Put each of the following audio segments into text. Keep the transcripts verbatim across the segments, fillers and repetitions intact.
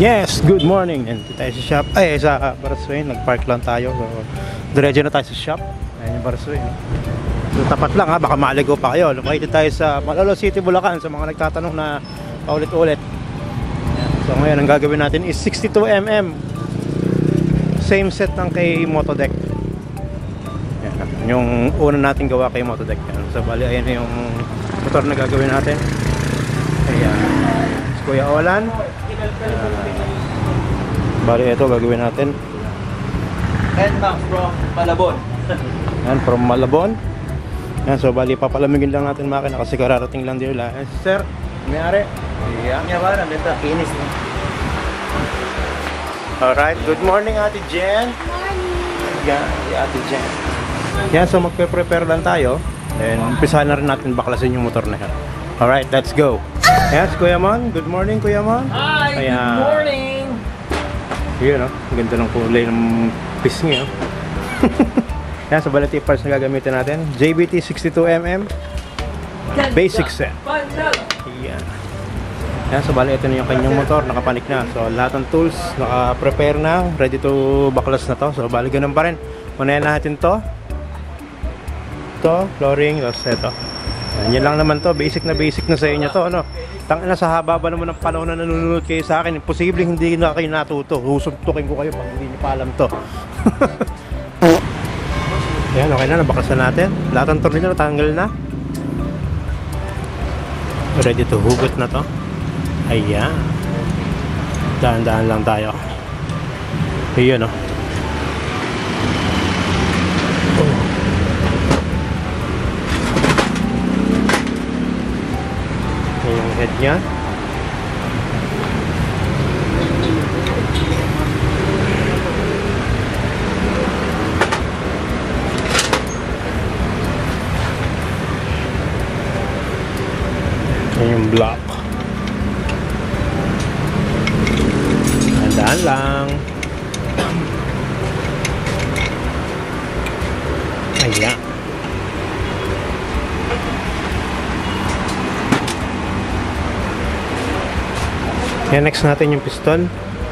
Yes, good morning. Nandito tayo sa shop. Ay, sa Barasway. Nag-park lang tayo. So, diretso na tayo sa shop. Ayan yung Barasway. No? So, tapat lang ha. Baka maligo pa kayo. Located tayo sa Malolo City, Bulacan. Sa mga nagtatanong na paulit-ulit. So, ngayon ang gagawin natin is sixty-two millimeter. Same set ng kay Motodeck. Ayan, yung una natin gawa kay Motodeck. Ayan. So, bali, ayan yung motor na gagawin natin. Ayan. Si Kuya Olan. Uh, bali ito gagawin natin. N MAX from Malabon. Yan, from Malabon. Yan, so bali papalamigin lang natin makina kasi kararating lang din nila. Eh, sir, may-ari. Yeah. Nga ba? Nandito. Kinis na. Alright, good morning Ate Jen. Morning! Yan, si Ate Jen. Yan, so magpe-prepare lang tayo. And umpisahan na rin natin baklasin yung motor na yan. Alright, let's go. Yes, Kuya Mon. Good morning, Kuya Mon. Hi! Ayan. Good morning! Yun, oh. Ang ganda ng kulay ng pisngi, oh. Yan, so balati parts na gagamitin natin. J B T sixty-two millimeter. Basic set. Yan. Yan, so bali ito na yung kanyang motor. Nakapanik na. So lahat ng tools naka-prepare na. Ready to baklas na to. So bali ganun pa rin. Unahin natin to. To, flooring. Tapos ito. Yan, yan lang naman to. Basic na basic na sa inyo to. Ano? Tangina, sa haba ba naman ng panahon na nanonood kayo sa akin, imposible hindi na kayo natuto. Husuntukin ko kayo pag hindi nyo pa alam to. Yan, okay na, nabakasan natin. Lahat ng tornilyo natanggal na. Ready to hugot na to. Ayan. Daan-daan lang tayo. Ayan, oh. Yung head niya. Yung block. Tandaan lang. Ayan. Yan, next natin yung piston.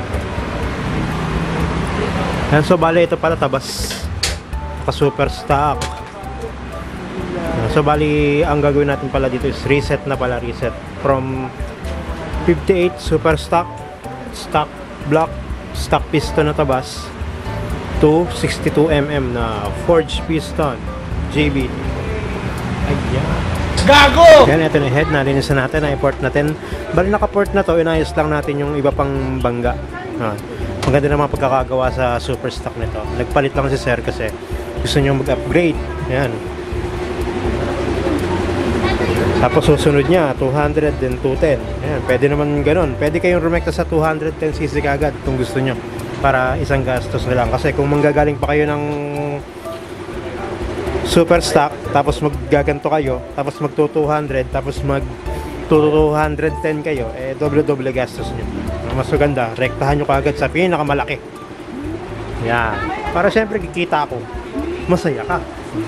Yan, so bali ito pala tabas. Naka super stock. Yan, so bali ang gagawin natin pala dito is reset na pala, reset. From fifty-eight super stock, stock block, stock piston na tabas to sixty-two millimeter na forged piston J B T. Ayan. Gago! Yan, ito na yung head. Nalinisan natin, na-import natin. Bali naka-port na to, inayos lang natin yung iba pang bangga. Ah, ang ganda naman pagkakagawa sa super stock nito. Nagpalit lang si sir kasi gusto nyo mag-upgrade. Yan. Tapos susunod niya, two hundred then two ten. Yan, pwede naman ganun. Pwede kayong rumekta sa two hundred ten c c kagad kung gusto nyo. Para isang gastos na lang. Kasi kung manggagaling pa kayo ng super stock, tapos maggaganto kayo, tapos mag two hundred, tapos mag two ten kayo, eh doble-doble gastos nyo. Mas maganda, rektahan nyo kaagad sa pinakamalaki. Yan. Para syempre kikita ako, masaya ka.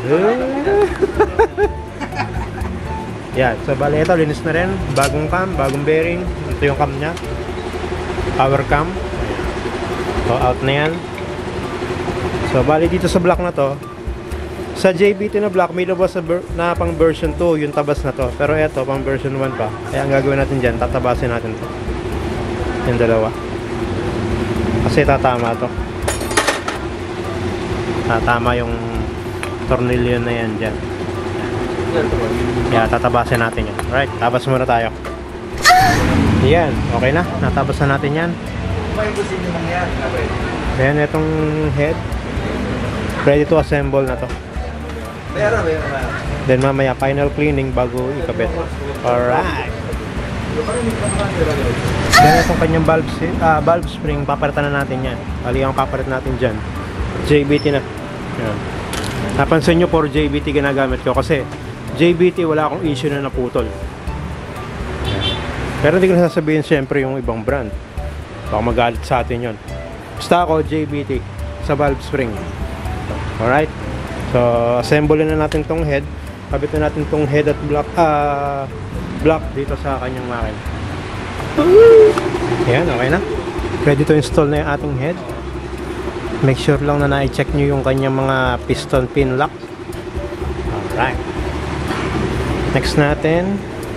Yan. So bali ito, linis na rin. Bagong cam, bagong bearing. Ito yung cam nya. Power cam. So out na yan. So bali dito sa block na to, sa J B T na block, may labas na pang version two, yung tabas na to. Pero eto, pang version one pa. Kaya ang gagawin natin dyan, tatabasin natin to. Yung dalawa. Kasi tatama to. Tatama yung tornilyo na yan dyan. Kaya tatabasin natin yan. Alright, tabas muna tayo. Yan, okay na. Natabasan natin yan. Ayan, itong head. Ready to assemble na to. Meron, meron. Then mamaya final cleaning bago ikabit. Alright. Then itong kanyang valve, uh, valve spring, papalitan na natin yan. Bali ang papalit natin dyan, J B T na. Yan. Napansin nyo for J B T ginagamit ko kasi J B T wala akong issue na naputol. Yan. Pero hindi ko nasasabihin syempre yung ibang brand. Baka magalit sa atin yun. Basta ako J B T sa valve spring. Alright. So, assemble na natin tong head. Kabit na natin tong head at block, uh, block dito sa kanyang makina. Ayan, okay na. ready to install na yung ating head. Make sure lang na na-check nyo yung kanyang mga piston pin lock. Alright. Next natin,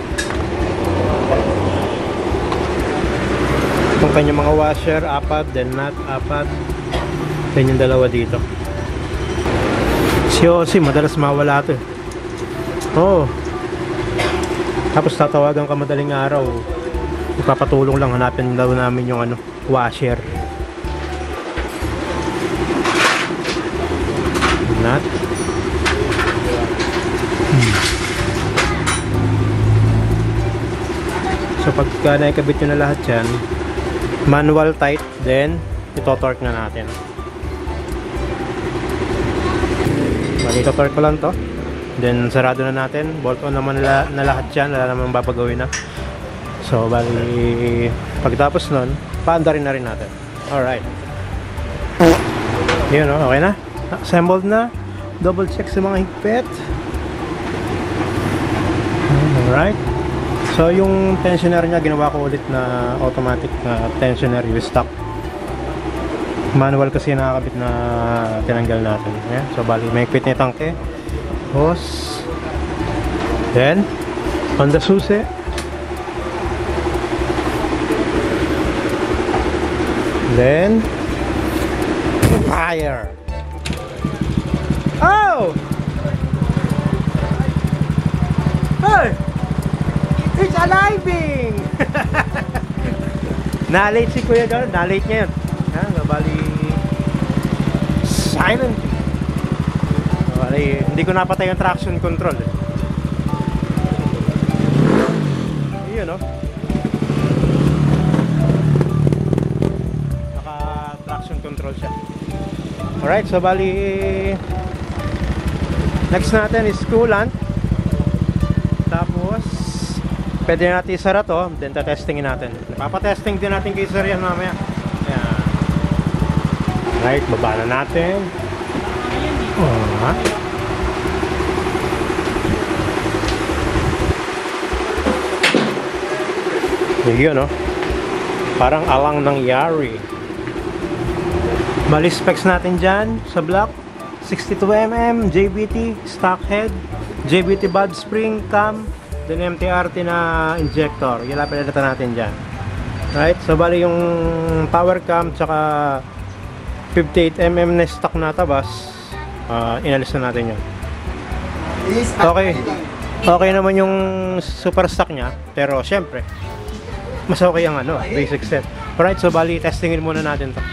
itong kanyang mga washer, apat, then nut, apat, then yung dalawa dito. Si Osi, madalas mawala ito eh. Oo. Tapos tatawagan ka madaling araw, ipapatulong lang, hanapin daw namin yung ano, washer. Nut. Hmm. So pagka naikabit nyo na lahat yan, manual tight, then ito-torque na natin. Bali, ito-torque ko lang to, then sarado na natin. Bolt on naman na, na lahat yan, wala naman babagawin na. So bali, pagtapos nun, paandarin na rin natin. Alright. Yun o, okay na, assembled na. Double check sa mga higpit. Alright. So yung tensioner niya, ginawa ko ulit na automatic na tensioner yung stock. Manual kasi nakakabit na tinanggal natin. Ayan. So bali, may higpit na yung tangke, hose, then on the susi, then fire. Oh! Hey! It's aliving! Na-late si Kuya John. Na-late niya yun. Yan, bali silent. Bali, hindi ko napatay yung traction control eh. Yun no? Naka traction control siya. Alright, so bali next natin is coolant. Tapos pwede natin isara to, then tatestingin natin. Papatesting din natin kay sir yan mamaya. Ayan. Right, baba na natin. Oh, ha? Yun no? Parang alang nangyari. Bali specs natin dyan sa block, sixty-two millimeter, J B T, stock head, J B T bud spring, cam, then M T R T na injector. Yun lang pinalitan natin dyan. Right, so bali yung power cam tsaka fifty-eight millimeter na stock na tabas, uh, inalis na natin yun. Okay, okay naman yung super stock nya, pero syempre mas okay ang ano, basic set. Alright, so bali testingin muna natin to.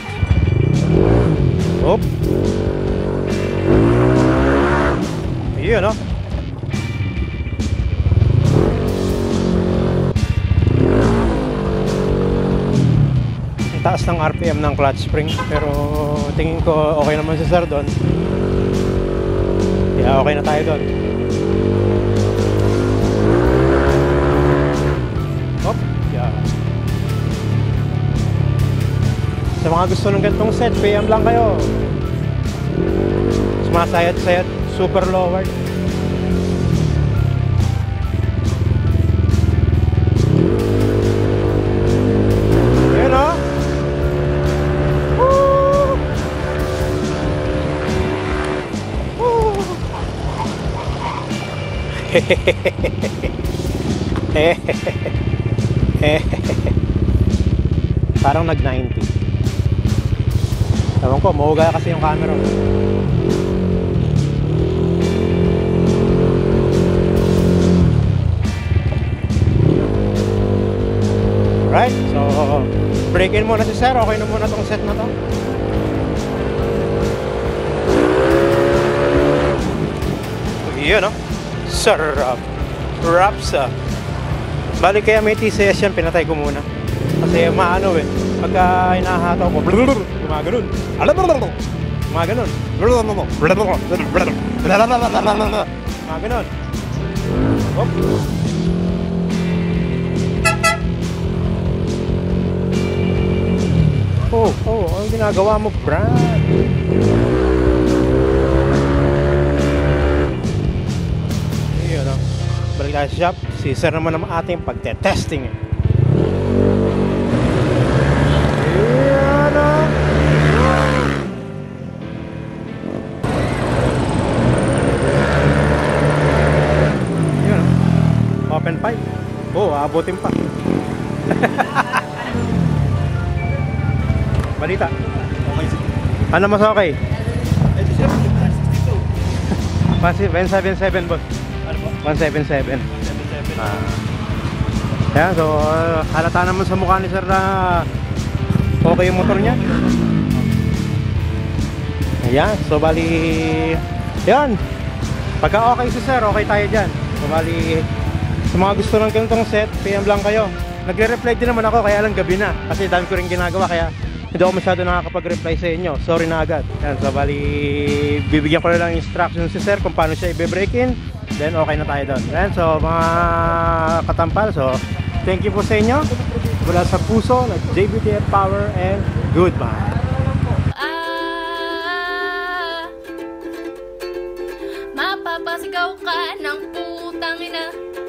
Hop. Yun, no? Ang taas ng R P M ng clutch spring, pero tingin ko okay naman si sir doon. Yeah, okay na tayo doon. Hop. Yeah. Sa mga gusto ng ganitong set, P M lang kayo. Sumasayad-sayad, super lowered. Yun o. Woo! Woo! Parang nag ninety. Ewan ko, mahuga kasi yung camera. Right, so break in muna si sir. Okay na muna tong set na to. Yun no, sarap. Rapsa. Balik kaya may T C S yan, pinatay ko muna. Kasi maano eh, pagka hinahataw ko, gumaganon. Gumaganon. Gumaganon. Hop. Oh, oh, ang ginagawa mo, Brad? Yun o. Balik tayo sa shop. Si sir naman ang ating pagte-testing eh. Oo, aabutin pa. Balita. Okay, sige. Ano mas okay? Eh, di siya, sixty-two. one seventy-seven boss. Ano po? one seventy-seven. seventy-seven. Ah. Yan, so uh, halata naman sa mukha ni sir na okay yung motor niya. Ayan, so bali yan. Pagka okay si sir, okay tayo dyan. So bali sa mga gusto ng ganitong set, P M lang kayo. Nagre-reply din naman ako, kaya lang gabi na. Kasi dami ko rin ginagawa, kaya hindi ako masyado nakakapag-reply sa inyo. Sorry na agad. Yan, so bali bibigyan ko na lang instruction si sir kung paano siya i-break in. Then okay na tayo doon. Yan, so mga katampal, so thank you po sa inyo. Mula sa puso, J B T F Power, and goodbye. Ah, mapapasigaw ka ng putang ina.